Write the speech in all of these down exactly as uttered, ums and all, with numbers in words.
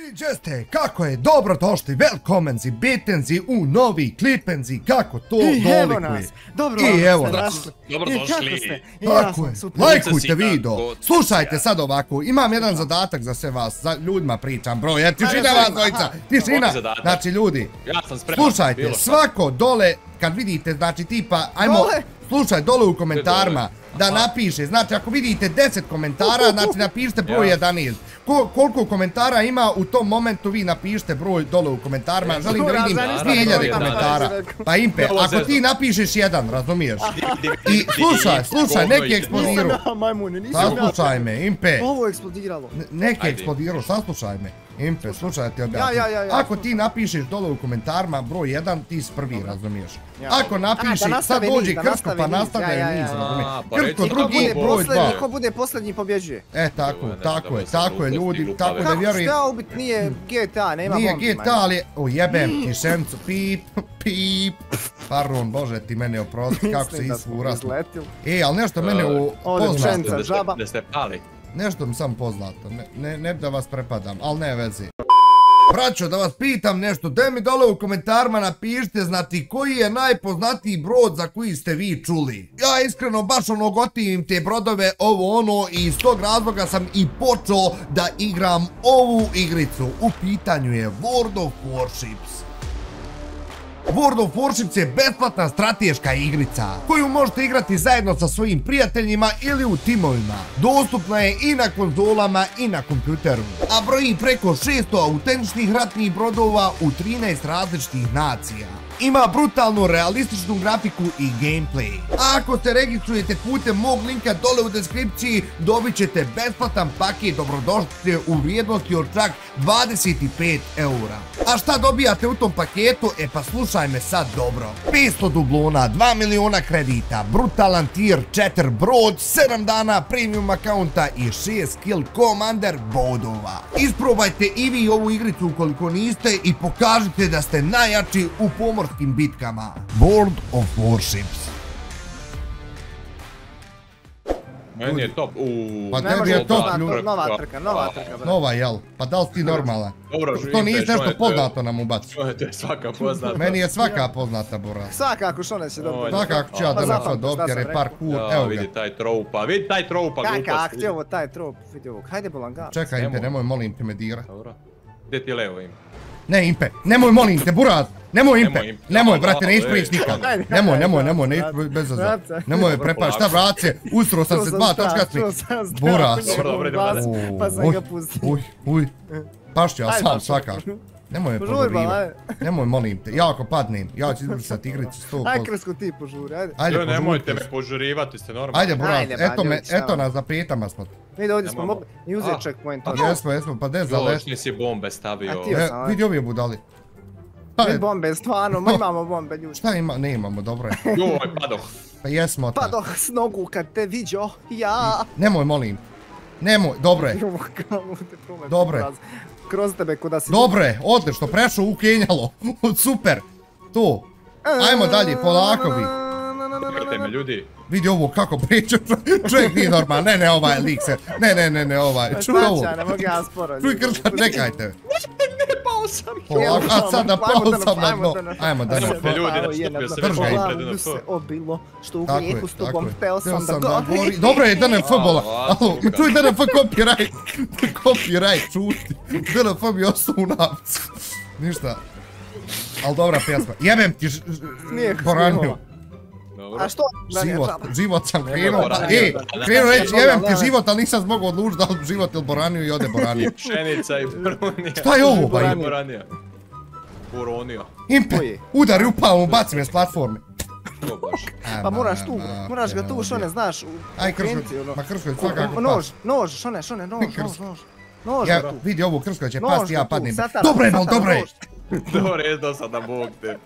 Gdje ste? Kako je? Dobrodošli, velkomenzi, bitenzi u novi klipenzi, kako to dolikuje. Dobro I evo nas. Dobrodošli. Tako je, lajkujte video. Slušajte sad ovako, imam jedan zadatak za sve vas, za ljudima pričam, bro, jer tišina vas dvojica, tišina. Znači ljudi, slušajte, svako dole, kad vidite, znači tipa, ajmo, slušaj, dole u komentarima, da napiše, znači ako vidite deset komentara, znači napišite broj jedanaest. Koliko komentara ima u tom momentu, vi napišite broj dole u komentarima, želim da vidim hiljade komentara. Pa Impe, ako ti napišeš jedan, razumiješ? I slušaj, slušaj, neki eksplodirao. Saslušaj me, Impe. Ovo je eksplodiralo. Neki eksplodirao, saslušaj me. Impe, slušaj, ti objasnim. Ako ti napišeš dole u komentarima broj jedan, ti si prvi, razumiješ? Ako napišeš, sad dođe Krsko pa nastavlja niz, razumiješ? Krsko drugi, broj dva. Ko bude posljednji pobjeđuje. E, tako, tako je, tako je, ljudi, tako da vjerujem. Kako ste ubit nije G T A, nema bombi. Nije G T A, ali, o jebem ti šencu, pip, pip. Pardon, bože ti mene oprosti, kako se isfurasno. E, ali nešto mene poznato. Da ste pali. Nešto mi sam poznato, ne da vas prepadam, ali ne vezi. Braćo, da vas pitam nešto, daj mi dole u komentarima napišite, znati koji je najpoznatiji brod za koji ste vi čuli. Ja iskreno baš ono gotivim te brodove, ovo ono, i iz tog razloga sam i počeo da igram ovu igricu. U pitanju je World of Warships. World of Warships je besplatna strateška igrica koju možete igrati zajedno sa svojim prijateljima ili u timovima. Dostupna je i na konzolama i na kompjuteru, a broji preko šesto autentičnih ratnih brodova u trinaest različitih nacija. Ima brutalnu realističnu grafiku i gameplay. A ako se registrujete putem mog linka dole u deskripciji, dobit ćete besplatan paket dobrodošlice u vrijednosti od čak dvadeset pet eura. A šta dobijate u tom paketu? E pa slušaj me sad dobro. petsto dublona, dva miliona kredita, brutalan tier četiri brod, sedam dana premium akaunta i šest kill commander bodova. Isprobajte i vi ovu igricu ukoliko niste i pokažite da ste najjači u pomorskim bitkama. World of Warships. Meni je top, uuuu. Pa tebi je top, ljudi. Nova trka, nova trka. Nova, jel? Pa da li si ti normalan? Dobro, to nije nešto poznato nam ubaci. To je svaka poznata. Meni je svaka poznata, Bora. Svakako Šone će dobiti. Svakako ću ja D N F dobiti jer je parkour, evo ga. Vidi taj troupa, vidi taj troupa gluposti. Kaka akcija ovo, taj troup, vidi ovog. Hajde Bolangar. Čekaj Impe, nemoj molim te me dira. Dobro. Gdje ti je levo ime? Ne Impe, nemoj molim te, Buraz! Nemoj Impe, nemoj brate, ne isprič nikad. Nemoj, nemoj, nemoj, ne isprič bez zaza. Nemoj prepad, šta vrat se, ustro sam se dva točka smi. Buraz. Dobro, dobro, idemo dalje. Pa sam ga pustio. Uj, uj. Pašću ja sam svakako. Nemoj me podurivati. Nemoj molim te, ja ako padnem, ja ću izbrisati igricu sto posto. Aj Krsko ti požuri, ajde. Ajde požurite. Nemojte me požurivati, ste normalni. Ajde Buraz, eto me, eto nas za petama smo. Vidi ovdje smo mogli i uzeti checkpoint. Jesmo, jesmo, pa de za leš. Još nisi bombe stavio. Vidi ovi budali. Vidi bombe, stvarno, mi imamo bombe ljudi. Šta ima, ne imamo, dobro je. Joj, padoh. Pa jesmo ta. Padoh s nogu kad te vidio, ja. Nemoj, molim. Nemoj, dobro je. Dobro je. Kroz tebe kuda si... Dobro je, odlično, prešao u Kenjalo. Super. To. Ajmo dalje, polako vi. Čekajte me ljudi. Vidi ovo kako priča, čovjek nije normalan, ne ne ovaj lik se, ne ne ne ne ovaj, čuj ovo. Ne mogu ja sporo. Čuj Krška, čekajte. Ne pao sam. Polako, a sada pao sam na dno. Ajmo da ne. Nemojte ljudi, nastupio se već ovdje D N F. se obilo, što u grijehu s tobom hteo sam da gori. Dobro je D N F bola, alo, čuj D N F copyright, copyright, čuti. D N F mi ostao u navcu. Ništa. Al dobra pjesma, jebem ti Boraniju. A što? Život, život sam krenuo, e, krenuo reći jebem ti život, ali nisam zbog odlučiti da li život ili Boraniju i ode Boraniju. Pšenica i Boronija. Šta je ovo ba Impe? Boranija. Boronija. Impe, udari upao, baci me s platforme. Pa moraš tu, moraš ga tu, Šone, znaš, u konkurenciji. Ma Krsko je svakako pas. Nož, nož, Šone, Šone, nož, nož, nož. Nož, ja, vidi ovo Krsko će pasti, ja padnem. Dobro je, mal, dobro je. Dobro je, do sada Bog te.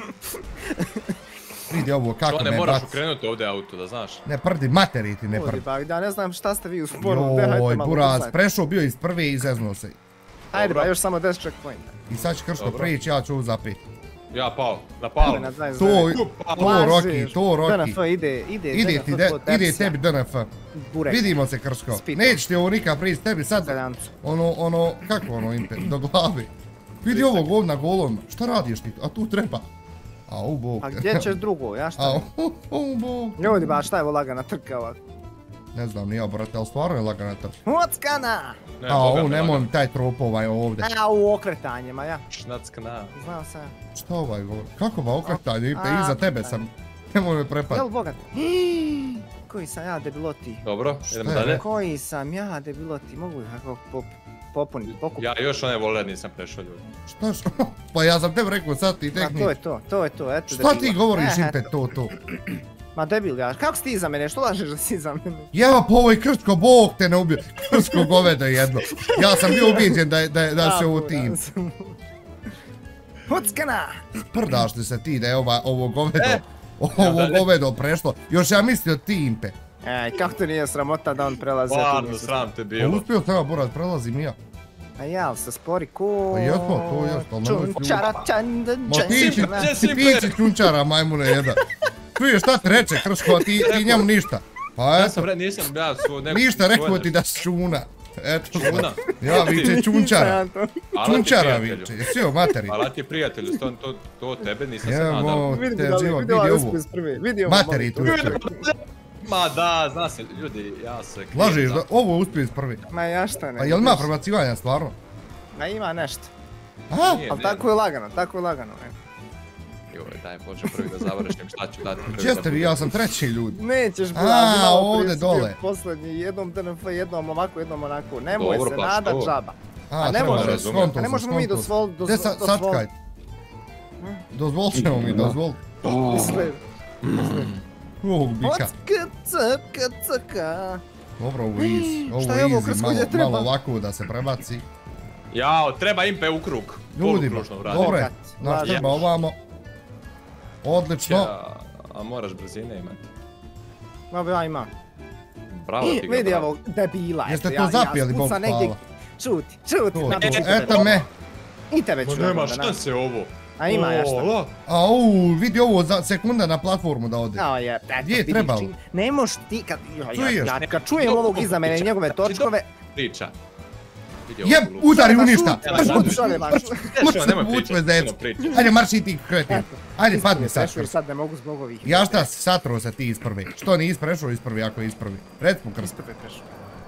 Vidi ovo kako me baci. Što ne moraš ukrenuti ovdje auto, da znaš? Ne prdi, materi ti ne prdi. Ja ne znam šta ste vi u sporu. Joj, Buraz, prešao bio iz prve i izeznuo se. Ajde ba, još samo deset checkpointa. I sad će Krško prijeći, ja ću ovo zapet. Ja pao, na palu. Na dvadeset To, devet. to Lažeš. Roki, to Roki. D N F ide, ide, Ide D N F ti, de- kod ide Pepsija. tebi D N F. Burek. Vidimo se Krško. Spito. Neće ti ovo nikad prići tebi sad. Zeljancu. Ono, ono, kako ono impe, do glavi. Vidi ovo gol na golom. Šta radiš ti? A tu treba. Au bog. A gdje ćeš drugo, ja šta? Au, au bog. Ljudi, ba šta je ovo lagana trka ovako? Ne znam, nije brate, ali stvarno je lagana trka. Hockana! Au, nemoj mi taj trop ovaj ovdje. A u okretanjima, ja. Šnackna. Znao sam. Šta ovaj govori? Kako ba okretanje, impe, A, iza tebe sam. Nemoj me prepad. Jel bogat? Koji sam ja debiloti? Dobro, idemo je, dalje. Koji sam ja debiloti? Mogu kako pop, popuniti, pokupiti? Ja još one voler nisam prešao ljudi. Šta što? Pa ja sam tebi rekao sad ti Ma tehnik. to je to, to je to, eto Šta ti debila. govoriš E, impe eto. to to? Ma debil ja, kako si ti iza mene, što lažeš da si iza mene? Ja pa ovo je Krško, bog te ne ubio. Krško govedo jedno. Ja sam bio ubiđen da, je- da, je- da se ovo tim. Hockana! Prdaš li se ti da je ova, ovo govedo, E! ovo dalje. govedo prešlo. Još ja mislio ti impe. Ej, kako to nije sramota da on prelazi? a ti Stvarno, nisi? sram te Pa bilo. uspio treba borat, prelazim i ja. A ja, ali se spori ko... Pa jesmo, to jest, ali nemoj se Čunčara, čan, dan, Ma čan, ti si, čan, Gdje ti si, ti si čunčara majmune jedan. Čuješ šta ti reče Krško, a ti, ti njemu ništa. Pa Ja eto, sam re, nisam, ja svoj neko... ništa rekao ti da si čuna. Eto, Čuna? ja viče čunčara. Anton. Čunčara viče, jesi o materi. Hvala ti prijatelju, to, to, to tebe nisam se nadao. Evo, Vidi te da li, život, vidi vidi ovaj ovo. uspis prvi, vidi ovo Materi tu malo. je. Ma da, zna se, ljudi, ja se... krijem Lažiš za- da ovo uspije iz prvi. Ma ja šta ne. A jel ima prebacivanja stvarno? Ma ima nešto. A? Nije, Ali ne. tako je lagano, tako je lagano. e. Joj, daj, počnem prvi da završim, šta ću dati prvi. Gdje ste vi? Ja sam treći ljudi. Nećeš A, bulazi malo ovdje prije si dole. bio posljednji, jednom D N F, jednom ovako, jednom onako. Nemoj Dobro, se pa nadat što? džaba. A, A ne treba može, da razumijem. skonto A ne sam, možemo mi skonto sam. dozvol... Gdje sa, sačkaj? Dozvol ćemo mi, dozvol. Mislim. Ovog bika. Ocka, cka, cka. Dobro, ovo je easy. Ovo Šta je je ovo, easy, Krsko, malo, gdje treba? malo ovako da se prebaci. Jao, treba impe u krug. Ljudi, Polukružno uraditi. dobro je. Bogat, Znaš, lažeš. treba ovamo. Odlično. Ja, a moraš brzine imati. Ma ja imam. Bravo ti ga, Vidi bravo. ovog debila. Jeste eto, to ja- zapjeli, ja Bog spucam negdje. hvala. Čuti, čuti. To, na to. to, Eto me. I tebe Pa ću. nema onda, na. šanse ovo. A ima ja šta. Ola. Au, vidi ovo za sekunda na platformu da ode. A je, eto, Gdje je vidiš trebalo? čim- Ne moš ti kad... ja- Čuješ? Ja, kad čujem ovog iza mene i njegove točkove... Priča. Vidi Jeb, ovu luku. udari u Ma ništa. šuti, ma Ajde, šuti, ajde. šalje, ma šuti. Dešava, nemoj Vuč pričat, me zec. puno priča. Ajde, marši ti kretin. Ajde, padni sad. Prešao i sad ne mogu zbog ovih. Ja šta, satro se ti isprvi. Što nisi prešao isprvi ako je isprvi? Rec mu krst. Prve prešao.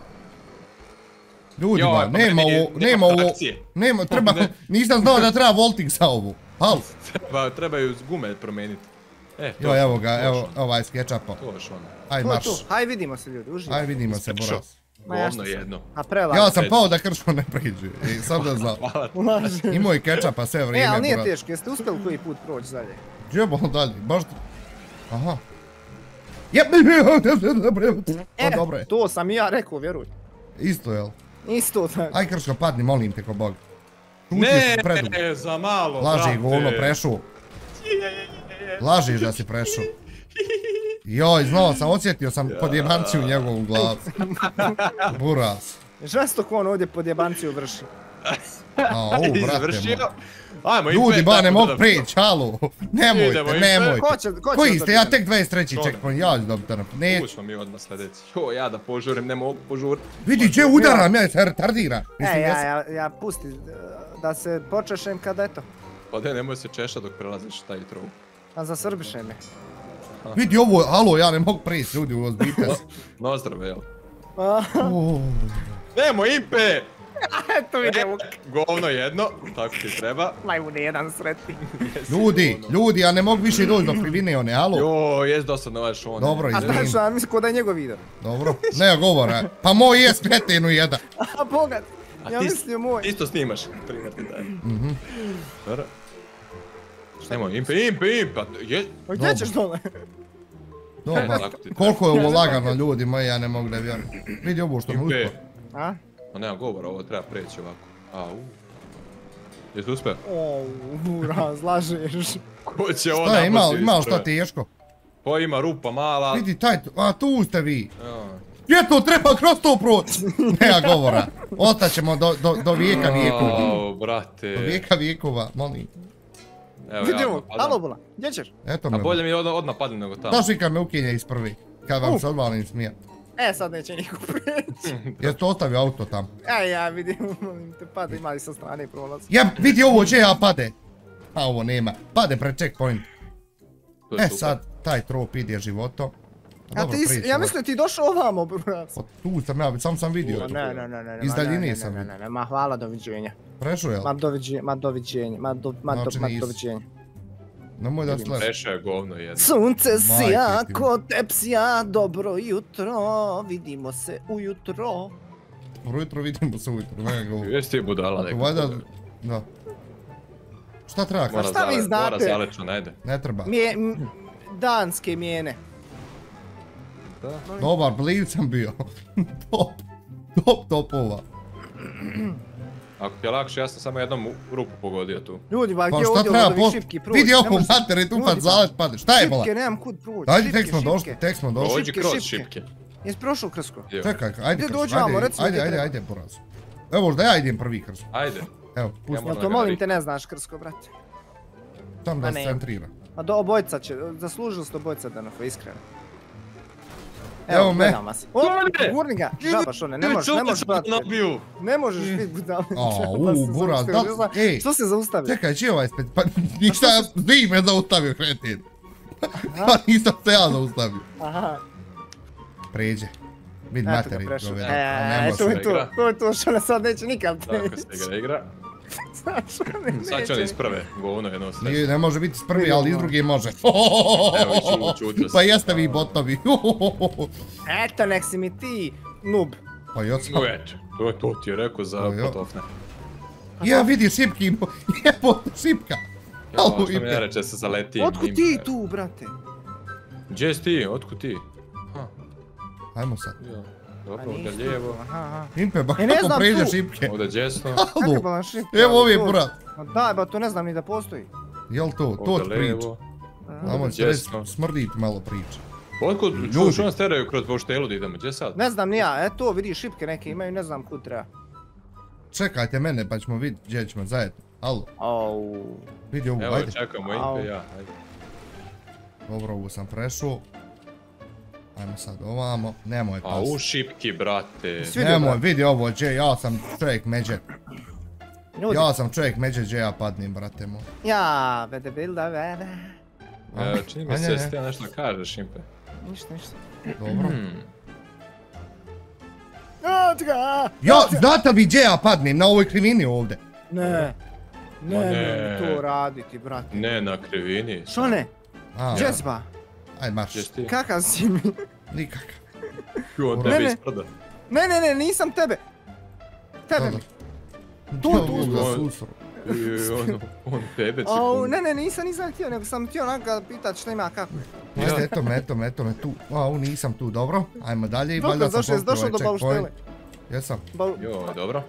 Ljudi, Joj, ba, pa nema meni ovo, nema nema ovo, trakcije. nema, treba, Ne. nisam znao da treba volting za ovu. Hal, Treba, trebaju gume promijeniti. E, to jo, je evo ono, ga, to je evo, ono, ovaj s kečapom. To je ono. Aj, To je marš. to. Haj vidimo se ljudi, uživaj. Aj, vidimo se, Ispričao. Boras. Ma ja Govno šta sam. jedno. A prelaz. Ja sam pao da Krško ne priđe. I sam da znam. Hvala ti. Ulaže. Imao i kečapa sve E, vrijeme, ali nije Boras. teško, jeste uspjeli koji put proći dalje? Jebo dalje, baš... Aha. Jeb, E, pa dobro je. to sam i ja rekao, vjeruj. Isto, jel? Isto tako. Aj, Krško, padni, molim te ko Bog. Šuti Ne, si predugo. za malo, Laži, brate. govno, prešao. Lažiš da si prešao. Joj, znao sam, osjetio sam podjebanci u njegovom glavu. Buras. Žestok on ovdje pod jebanciju vrši. A, o, brate Izvršio. moj. Ajmo, Ljudi, impet, ba, ne tako mogu da- prijeći, halo. Nemojte, Idemo, impet. nemojte. Ko će, ko će Koji to ste? Ja biti? tek dvadeset treći Tone. checkpoint, ja ću dobiti na ne. Tu smo mi odmah sljedeći. Jo, ja da požurim, ne mogu požurit. Vidi, gdje udaram, ja se retardira. E, Mislim, ja, ja sam... ja, ja pusti e, da se počešem kad eto. Pa de, nemoj se češat dok prelaziš taj trov. A zasrbiše me. Vidi ovo, halo, ja ne mogu prijeći, ljudi, ozbite se. Nozdrave, jel? A, O, Nemo, impe! eto vidimo. Govno jedno, tako ti treba. Majmune jedan sretni. Ljudi, ljudi, ja ne mogu više doći do krivine one, halo. Jo, jest dosadno ovaj šone. Dobro, A izvinim. znaš šta, mislim ko da je njegov video. Dobro, ne govora. Pa moj je skretenu jedan. A bogat. A Ja ti- mislio moj. Ti isto snimaš, primjer ti dajem. Mhm. Dobro. Nemo, impe, impe, impe, a je... Pa gdje ćeš dole? Dobar. Tako ti treba. Koliko je ovo lagano, ljudi moji, ja ne mogu da vjerujem. Vidi ovo što mu Impe. uspio. A? Ma nema govora, ovo treba preći ovako. Au. Jesi uspio? O, buraz, lažeš. Ko će ovo Šta je, imao, naposlije imao šta isprve? teško? Ko ima rupa mala? Vidi taj, a tu ste vi. Ja. Je to treba kroz to proći. Nema govora. Ostaćemo do, do, do vijeka vijekova. Au, brate. Do vijeka vijekova, molim. Evo Vidi ja ovo, odmah padam. alo bula, gdje ćeš? Eto A me. bolje mi odmah odmah padne nego tamo. Daš vi kad me ukinje iz prvi. Kad vam se odvalim smija. E, sad neće niko preći. Jesi to ostavio auto tam? Ej, ja vidim, molim te, pada imali sa strane prolaz. Ja, vidi ovo gdje ja pade. A ovo nema. Pade pred checkpoint. To je E super. sad, taj trop ide životo. A ti, si- ja mislim ti došao ovamo, brurac. Tu sam ja, sam sam vidio. Ne, ne, ne, ne, Iz ma daljine ne, ne, sam ne, vidio. ne, ne, ma hvala, doviđenja. Prešao je li? Ma doviđenja, ma doviđenja, ma do, ma do, Znači ma nisi. doviđenja. Nemoj da sledeš. Preša je govno jedno. Sunce Majke sija, ti. ko tepsija, dobro jutro, vidimo se ujutro. Ujutro vidimo se ujutro, ne govor. Jesi ti budala neko. Valjda, da. Šta treba Mora kaš? šta vi zale- znate? Mora zalečno, najde. Ne treba. Mije, m, danske mijene. Dobar, bliv sam bio. Top. Top topova. Ako ti je lakše, ja sam samo jednom u- rupu pogodio tu. Ljudi, ba Pa gdje šta ovdje treba od ovih post... šipki proći? Vidi ne ovo može- matere, tu Ljudi, pa ba, zalet pade. Šta je bola? Šipke, nemam kud proći. Ajde, Šipke, tek smo došli, šipke. tek smo došli. Dođi šipke, kroz šipke. šipke. Jesi prošao Krsko? Evo. Čekaj, ajde Gdje Krš, dođemo, ajde, recimo ajde, gdje ajde, treba. ajde, poraz. Evo, da ja idem prvi Krš. Ajde. Evo, pusti. Ja Jel to ga molim nari. te ne znaš Krsko, brate? Tam Ma da ne. se centrira. A do obojca će, zaslužili ste obojca da nafa, iskreno. Evo me. gledam vas. O, Gurni! gurni ga, žaba što ne, ne možeš, ne možeš, brate. Nabiju. Ne možeš biti budale. A, žaba u, se buraz, zaustavio, da- ne znam, ej. Što se zaustavio? Čekaj, čije ovaj spet? Pa ništa, vi me zaustavio, kretin. Pa nisam se ja zaustavio. Aha, Pređe. Vid eto ga materi, prešao. goveda. E, Ne to može. je to, to je to što ne sad neće nikad Tako preći. se igra igra. Znaš, ne Sad će on iz neće. prve. Govno jedno Nije, sve. ne može biti s prvi, ali iz druge može. Evo, ču- čutio sam. Pa jeste vi botovi. Eto, nek si mi ti, noob. Pa ja sam. No eto, to, to ti je rekao za Pa jo. potofne. Ja vidi šipki, jebote šipka. Ja, Alo, što mi Ipe. ne reče se zaletim. Otkud ti tu, brate? Gdje si ti? Otkud ti? Ha, Ajmo sad. ja. A Dobro, nisi ovdje tu. lijevo. Aha, aha. Impe, ba E, ne kako znam pređe tu. šipke. Ovdje desno. Kako Alo, ba vam šipke? evo ovi je To- burat. Ma daj, ba to ne znam ni da postoji. Jel to, to ti Ovdje priča. lijevo. Ajmo se reći, desno. smrdit malo priča. Otkud? Ljudi. Čuš, on steraju kroz Bauštelu da idemo. Gdje sad? Ne znam ni ja, eto vidi šipke neke imaju, ne znam kud treba. Čekajte mene pa ćemo vidjeti gdje ćemo zajedno. Alo, Au. vidi ovu, Evo, ajde. čekamo Au. Impe i ja. Ajde. Dobro, ovu sam prešao. Ajmo sad ovamo, nemoj A u pas. šipki, brate. Svi- vidio, Nemoj, brate? vidi ovo gdje, ja sam čovjek međe. Ljudi, Ja sam čovjek međe gdje ja padnim, brate moj. ja, vede bilda, vede. E, čini mi A, se ne, da ne. si ti ja nešto kažeš, Impe. Ništa, ništa. Dobro. Hmm. Otka! Ja, znate li gdje ja padnem? Na ovoj krivini ovdje. Ne. Ne, Ma ne, ne. to raditi, brate. Ne na krivini. Što ne? A, Džezba, ajde marš. Gdje si ti? kakav si mi? Nikakav. Čuo Ne, tebi ne. isprda. Ne, ne, ne, nisam tebe. Tebe mi. Tu, tu, tu. tu. I on, on tebe Au, sekundu. ne, ne, nisam, nisam htio, nego sam htio onaka pitat šta ima kako. je. Jeste, eto me, eto me, eto me tu. Au, nisam tu, dobro. Ajmo dalje i Dobro, valjda sam došao, jesi poslije došao ovaj do checkpoint. Bauštele. Jesam. Bau- Joj, dobro.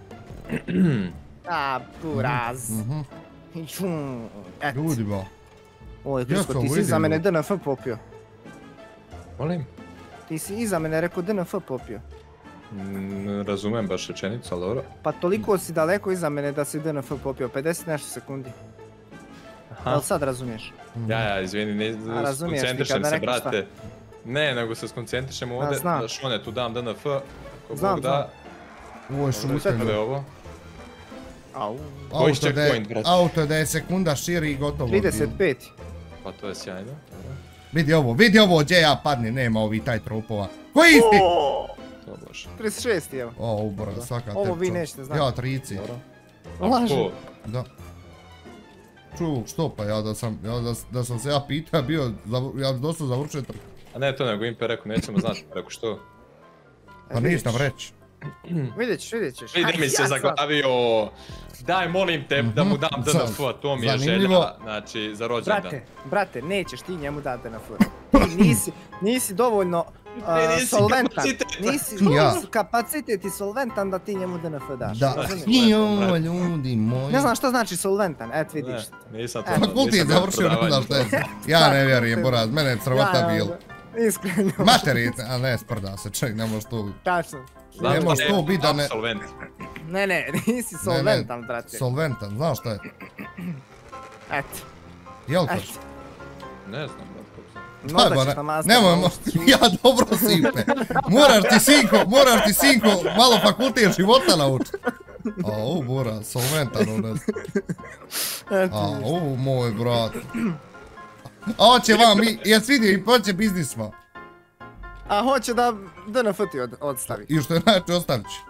A, buraz. Mhm. Čum, Et. Ljudi ba. Oj, Ja Krsko, sam ti si vidio. iza mene D N F popio. Molim? Ti si iza mene rekao D N F popio. Ne razumem baš rečenicu, ali dobro. Pa toliko si daleko iza mene da si D N F popio, pedeset nešto sekundi. Jel sad razumiješ? Ja, ja, izvini, ne, A, razumiješ ti skoncentrišem kada se, rekneš šta? brate. Ne, nego se skoncentrišem ovdje, znam. da šone tu dam D N F, ako Znam, Bog da. Ovo je Onda šutenje. sve ovo. Au. Koji Auto da checkpoint, je, brate? auto da je sekunda širi i gotovo. trideset pet. Pa to je sjajno. dobro. Vidi ovo, vidi ovo gdje ja padnem, nema ovi taj trupova. Koji si? To baš. trideset šest evo. O, ubora, svaka Ovo tepča. vi nećete znati. Ja, trici. Dobro. Lažem. Ako, Da. Ču, što pa ja da sam, ja da, da sam se ja pitao bio, zav- ja bi dosta završio trk. a ne to nego Impe rekao, nećemo znati, rekao što? Pa ništa reći. Vidjet ćeš, vidjet ćeš. Vidi Aj, mi se ja sad. zaglavio. Daj molim te da mu dam D N F, to mi je Zanimljivo. želja, znači za rođendan. Brate, brate, nećeš ti njemu dati D N F. Ti nisi, nisi dovoljno Ne, uh, nisi solventan. kapacitet. Nisi Ja. kapacitet i solventan da ti njemu D N F daš. Da, razumiješ? jo, ljudi moji. Ne znam šta znači solventan, et vidiš. Ne, nisam to. E. Fakultet nisam završio, ne predavanje. znaš šta je. Ja ne vjerujem, Boraz, mene je crvata bil. Iskreno. Materi, a ne, sprda se, ček, ne možeš tu. Tačno. Znam Ne da može to biti da ne- Apsolvent. Ne, ne, nisi solventan, brate. Solventan, znaš šta je? Eto. Jel to? Eto. Ne znam, brat, kako sam. Možda ćeš namazati. Nemojmo, ja dobro Simpe. Moraš ti sinko, moraš ti sinko malo fakultet života naučiti. A ovo Bora, solventan u nas. A ovo moj brat. A hoće vam, jes vidio i poće biznisma. A hoće da D N F ti odstavi. I što je najče ostavit ću.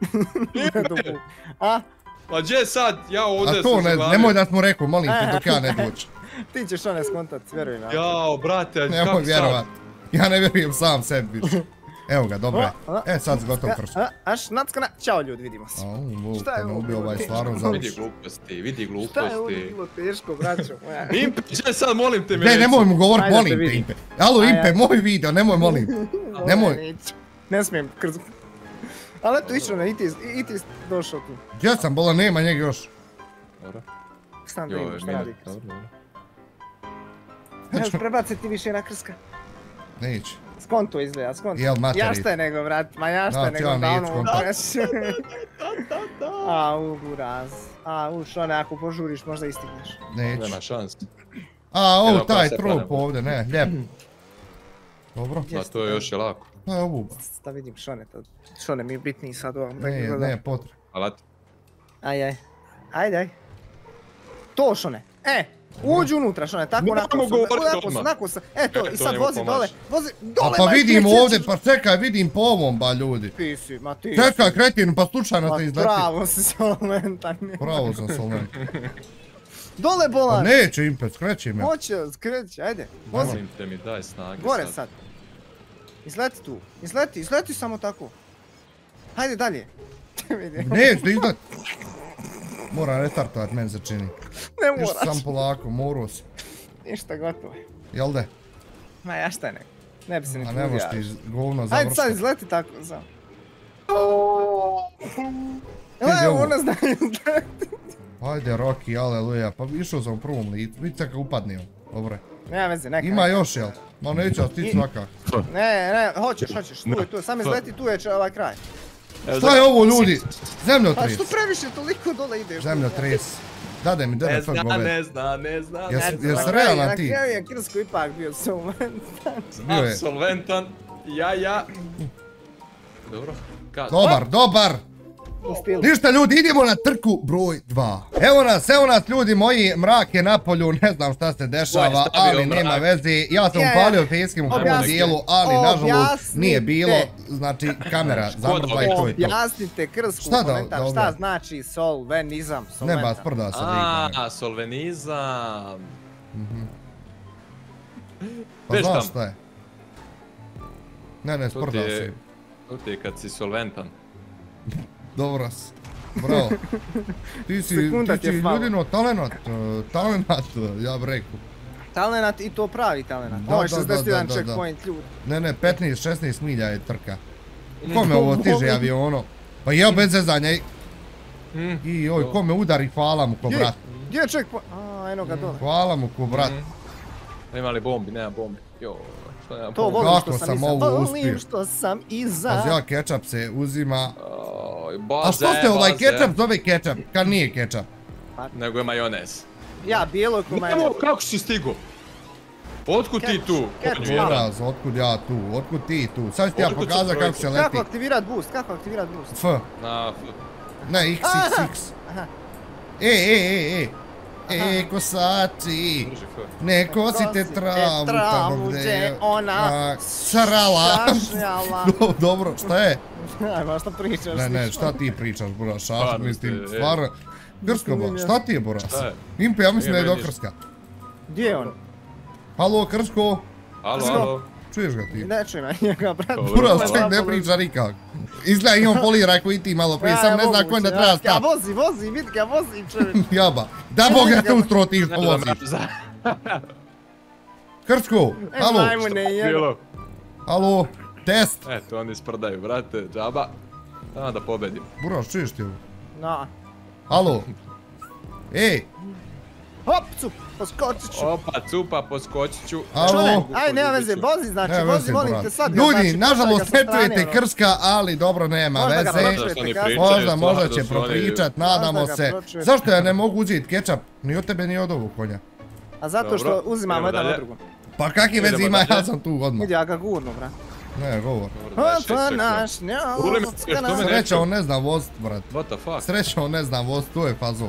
A? Pa gdje sad? Ja ovdje A to ne, nemoj da smo rekao, molim te E. dok ja ne dođu. Ti ćeš one skontat, vjeruj mi. Jao, brate, kako sad? Nemoj vjerovat. Ja ne vjerujem sam sebi više. Evo ga, dobro je. O, o. E, sad si gotov krš. A, Aš, nackana, čao ljudi, vidimo se. Au, Vuk, Šta je me ovo ubio ovaj bilo? stvarno Teško. Vidi završi. gluposti, vidi Šta je ovdje gluposti. bilo teško, braćo moja? Impe, gdje sad molim te mi Ne, reci? nemoj mu govorit, Ajde da molim te te vidim. Impe. Alo Aj, Impe, aj. moj video, nemoj molim. Nemoj. Neću. Ne smijem, krzu. Ali eto, išao ne, i ti, i ti došao tu. Gdje sam, bola, nema njega još. Dobro. Stan da Joj, vidim šta minut, radi. dobro, dobro. Evo, prebaciti više na krska. Neće. Skonto izgleda, skonto. Jel, materi. Ja šta je nego, brat, ma ja šta je Znači, nego ja da neću ono skonto. upreš. A, u, buraz. A, u, što ne, ako požuriš, možda i stigneš. Neće. Nema šanse. A, ovo, Jedan taj pa se trup padam. ovdje, ne, lijep. Dobro. A to je još je lako. Pa je ovo. Da vidim Šone, to, Šone mi je bitniji sad ovom. da Ne, gledam. ne, potreb. Alat. Aj, aj. Ajde, aj. To, Šone. E, uđi unutra, Šone, tako Ne onako moramo sam, govoriti onako sam, odmah. onako sam. E, to, E, i to sad njemu vozi pomaže. dole, vozi, A dole, pa majke, vidim neće, ovdje, neće. pa čekaj, vidim po ovom, ba ljudi. Ti si, ma ti Čekaj, kretin, pa slučajno Ma te izleti. pravo si solventan. Pravo sam solvent. Dole, Pa bolan. neće Impe, skreći me. Hoće, skreći, ajde. Vozi, Molim te mi daj snage gore sad. Izleti tu, izleti, izleti samo tako. Hajde dalje. Vidi. Neće izlet. Moram restartovat, meni se čini. Ne Još moraš. sam polako, morao sam. Ništa gotovo. Jel de? Ma ja šta je nek. Ne bi se ni A ne možeš trudio. ti govno Ajde sad završiti. izleti tako samo. Vidi Evo, ovo. ona zna izleti. Ajde Rocky, aleluja, pa išao sam u prvom licu, vidi kako upadnio. Dobro. Nema veze, neka. Ima još jel? Ma neću, a ti svakak. Ne, ne, hoćeš, hoćeš, tu je, tu je, sam izleti, tu je če- ovaj kraj. Šta je ovo ljudi? Pa Zemljotris. što previše toliko dole ideš? Zemljotris. Dade mi, Ne dade zna, fak gove. ne zna, ne zna. Jes- Eto, jes na kraju- realan ti? Na kraju je Krsko ipak bio solventan. Bio je. Absolventan. Ja, ja. Dobro. Kad? Dobar, dobar. U stilu. Ništa ljudi, idemo na trku broj dva. Evo nas, evo nas ljudi moji, mrak je na polju, ne znam šta se dešava, Ko je stavio ali nema mrak? veze. Ja sam Je, upalio facecam u prvom objasnite. dijelu, ali nažalost Objasnite. nije bilo, znači kamera zamrzla i to je to. Objasnite Krsku Šta da- komentar, da šta objasnim? znači solvenizam, Ne solventan. ba, sprda se ligma. A, solvenizam. Pa Veš znaš tam. šta je? Ne, ne, To ti sprda se. je, to ti je kad si solventan. Dobro si. Bravo. Ti si, Sekunda ti ti je si falo. ljudino talenat, eh, talenat, eh, ja bih rekao. Talenat i to pravi talenat. Da, Ovo je da, da, šezdeset jedan da, da, da. checkpoint ljudi. Ne, ne, petnaest šesnaest milja je trka. Kome ovo stiže aviono? Pa jeo bez zezanja i... Mm. I oj, ko me udari, hvala mu ko Gdje? brat. Gdje je checkpoint? A, eno ga dole. Hvala mu ko brat. Ima li bombi? Nema bombi. Jo, što nema To bombi? volim što Kako sam sam iza. ovo Volim uspio? što sam iza. Pazi, ja kečap se uzima. Oj, baze, A što se ovaj baze. kečap zove kečap? Kad nije kečap? Nego je majonez. Ja, bijelo ko majonez. Nemo, kako si stigo? Otkud ti Ketchup, tu? ketchup. Konju jedan. Poraz, otkud ja tu, otkud ti tu? Sad ću ti ja Otkud su pokazat kako se trojke? leti. Kako aktivirat boost? Kako aktivirat boost? F, Na, ne, x, x, x. Aha. E, e, e, e. E, kosači. drži F. Ne kosite Kosite travu tamo travu gdje gdje je ona a, sarala. Šašnjala. Do- Dobro, šta je? Ajmo, što pričaš? Ne, ne, slično? šta ti pričaš, Bora, šaš, Stvarno mislim, ste, e. stvarno. Krsko, ba, šta ti je, Bora? Šta je? Impe, ja mislim da je Nije do meni Krska. Gdje je on? Halo, Krsko, Alo, Krsko. alo. čuješ ga ti? Ne čujem ja njega, brat. Dobro. Bora, Dobro. čovjek ne priča nikak. Izgleda imam polira koji ti malo prije, sam ne zna kojim da treba Ja stati. vozi, vozi, vidi ga, vozi čovjek. Jaba, da Bog da te ustro ti Ne znam, povoziš. za... Krsko, E, halo, majmune, jebe. Bilo. halo, test. Eto, oni sprdaju, brate, džaba. 'Ajmo da pobedim. Bora, čuješ ti ovo? No. Halo. Ej, Hop, cup, poskočit ću. Opa, cupa, poskočit ću. Alo. Aj, nema veze, vozi, znači, Ne, vozi, veze, molim brate. te sad. Ljudi, znači, nažalost pošalj ga sa ne strane, čujete ono. Krska, ali dobro, nema Možda ga veze. pročujete. Možda, možda će propričat, nadamo Možda ga se. pročujete. Zašto ja ne mogu uzeti kečap? Ni od tebe, ni od ovog konja. A zato što Dobro, uzimamo idemo jedan dalje. od drugom. Pa kakve veze Idemo ima, dalje. ja sam tu odmah. Vidi, ja ga gurnu, bra. Ne, govor. Opa, naš, njao, Ule mi se, što me ne- Sreća, on ne zna vozit, brat. What the fuck? Sreća, on ne zna vozit, to je fazo.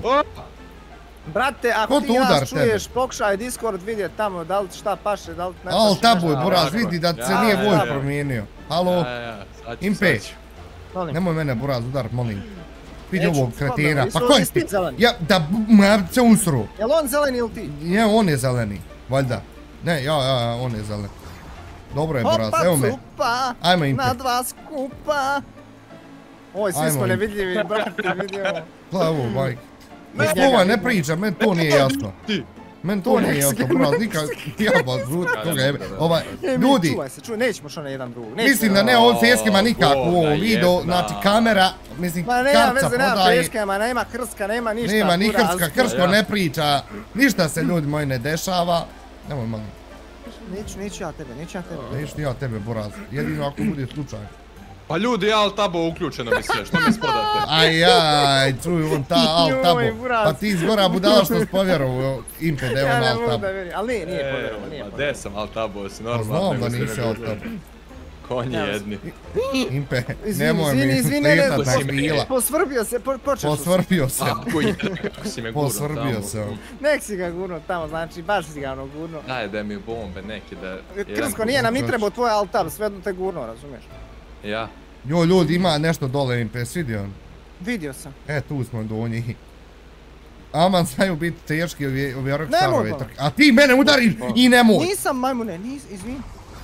Brate, Ko ako tu ti udar nas tebe? čuješ, pokušaj Discord vidjeti tamo da li šta paše, da li ne paše. Al tabuj, nešto. buraz, tako. vidi da se Ja, nije ja, voj ja. promijenio. Halo, Ja, ja, sad ću, Impe. sad ću. Molim. nemoj mene, buraz, udar, molim. Vidi Neću, ovog slobodno, kretena, jesu pa li ko je ti ti? zeleni? Ja, da, ma, se usru. Jel on zeleni ili ti? Je, on je zeleni, valjda. Ne, ja, ja, ja, on je zeleni. Dobro je, buraz, Hopa, evo me. cupa, Ajmo, Impe. na dva skupa. Oj, svi Ajmo, smo Impe. nevidljivi, brate, vidimo. Gledaj ovo, majke. Ne, Slova njega ne vidimo. priča, meni to nije jasno. Ti. Meni to nije jasno, buraz, nikad, ja ba, zut, koga jebe. Ovaj, E, mi, ljudi, čuvaj se, čuvaj, nećemo što na jedan drugog. nećemo. mislim da ne ovim fjeskima nikako u ovom Boga videu, jedna. znači kamera, mislim, Ma nema karca veze, nema prodaje, peškama, nema krska, nema ništa. nema ni buraz. krska, krsko Ja. ne priča, ništa se ljudi moji ne dešava. Nemoj malo, Neću, neću ja tebe, neću ja tebe. neću ni ja tebe, buraz, jedino ako bude slučaj. Pa ljudi, alt tabo uključeno mi sve, što mi spodate? Aj, aj, čuj, on ta alt Joj, tabo, buraz. pa ti izgora budala što si povjerovao, Impe, da je Ja on ne alt mogu tabo. da vjerujem, ali nije, nije povjerovo, nije Ma povjerovo. de sam alt tabo, si Pa normalno. znam da nego ste nisi me alt gledali. tabo. Konji Ja, jedni. Impe, Izvini, nemoj izvini, mi izvini, ne, letat na po- krila. Posvrbio se, po, počeš. Posvrbio se. Kako je, kako si me gurno Posvrbio tamo. se on. Nek si ga gurno tamo, znači baš si ga ono gurno. Daj da mi bombe neki da... jedan Krsko, nije nam ni čovječ. trebao tvoj altar, svejedno te gurno, razumiješ? Ja. Jo, ljudi, ima nešto dole Impe, svidio on. Vidio sam. E, tu smo do njih. Aman znaju biti teški ovi, ovi Ne Rockstarove mogu. trke. A ti mene udariš i nemoj. Nisam majmune, nis, izvini.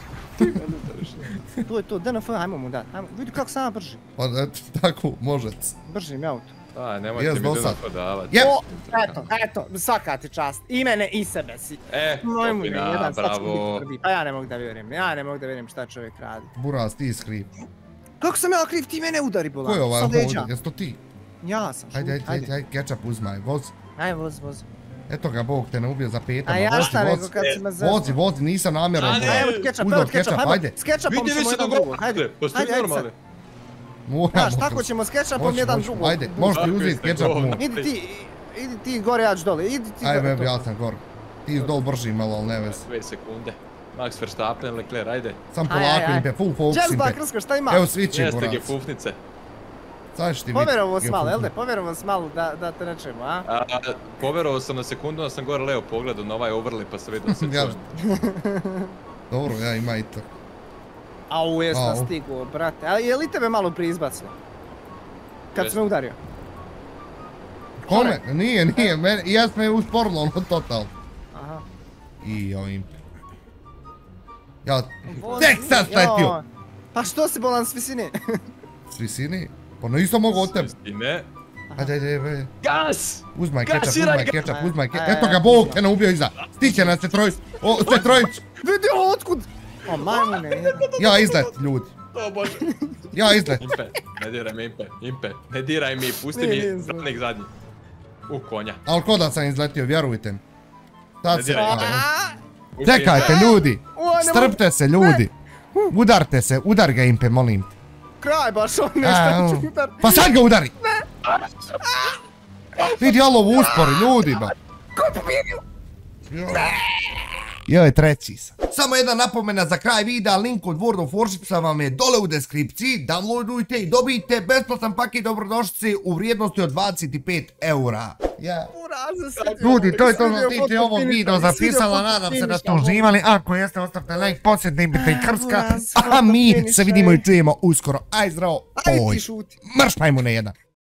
To je to, D N F, ajmo mu dat, ajmo, vidi kako sam ja brži. Pa eto, tako, može. Brži mi auto. Daj, nemojte Jes, mi dosad. deno podavati. Jep. O, eto, eto, svaka ti čast, i mene i sebe si. E, Majmune, topina, jedan, sad ću biti bravo. prvi. Pa ja ne mogu da vjerujem, ja ne mogu da vjerujem šta čovjek radi. Buraz, ti iskriv. Kako sam ja kriv, ti mene udari bolan. Ko je ovaj Sa leđa. ovdje? Jes to ti? Ja sam, Ajde, šuti, ajde, ajde, ajde, kečap uzmaj, voz. Ajde, voz, voz. Eto ga, Bog te ne ubije za petama, A ja vozi, šta nego vozi. kad si me zeznuo. Vozi, vozi, nisam namjerno. A ne, Buraz. Evo ketchup, Uzeo evo ketchup, ketchup, ajmo, ajde. s ketchupom Vidi, vi ćemo se jedan drugog, ajde, dogovorite, pa ste ajde, ajde sad. normalni. Moramo Znaš, tako kroz- ćemo s ketchupom Može, jedan može, drugog. Ajde, možeš ti Kakvi uzeti ste ketchup govna. mu. Idi ti, idi ti gore, ja ću dole, idi ti Ajde, gore. bebe, ja sam gore. Ti izdol brži malo, ali ne vez. Dve sekunde. Max Verstappen, Leclerc, ajde. Sam Aj, aj, polako, aj. Impe, full focus, Džezba, Impe. Krsko, šta ima? Evo svići, Jeste Buraz. ge pufnice. Sad ćeš ti biti. Povjerovo s malo, jel de? Povjerovo s malo da, da te nečemo, a? A, poverovao sam na sekundu, da sam gore leo pogledao na ovaj overlay pa se vidio da se Ja- čujem. Dobro, ja ima i to. Au, jes Au. nas stigo, brate. A je li tebe malo prije izbacilo? Kad Jeste. si me udario? Kome? Nije, nije, meni, ja sam je usporilo ono total. Aha. I ovim. Ja, Vozi, tek sad sletio. joj. Pa što si bolan s visine? S visini? Pa nisam mogu od tebe. I ne. Ajde, ajde, ajde. Gas! Uzmaj kečap, Gasiraj uzmaj ga! kečap, uzmaj kečap. Aj, Eto aj, ga, aj, Bog aj. te ne ubio iza. Stiće nas se trojić. O, se trojić. Vidi ovo, otkud? O, majmune, jedan. Ja izlet, ljudi. O bože. Ja izlet. Impe, ne diraj mi Impe, Impe, ne diraj mi, pusti Nije, mi nije znam. zadnjeg zadnji. U konja. Al ko da sam izletio, vjerujte mi. Sad Ne se... diraj. a, A, Pusti Čekajte, Impe. ljudi. o, ne mogu- Strpte se, ljudi. Udarte se, udar ga Impe, molim. Kraj baš on A, nešto ono. ću udar. Pa sad ga udari. Vidi alo u uspori, ljudi ba. Ko je pobjedio? Joj, treći sam. Samo jedna napomena za kraj videa, link od World of Warshipsa vam je dole u deskripciji, downloadujte i dobijte besplatan paket dobrodošlice u vrijednosti od dvadeset pet eura. Ja. Uraza se. Ljudi, to je to što Svidio ti ovog foto video finiša, zapisala, svidio nadam se foto da ste finiša, uživali, ako jeste ostavite like, podsjetite i Krska, Uraz, a mi foto se finiša, vidimo ej. i čujemo uskoro. Aj zdravo, Ajde oj, ti šuti. mrš majmune jedan.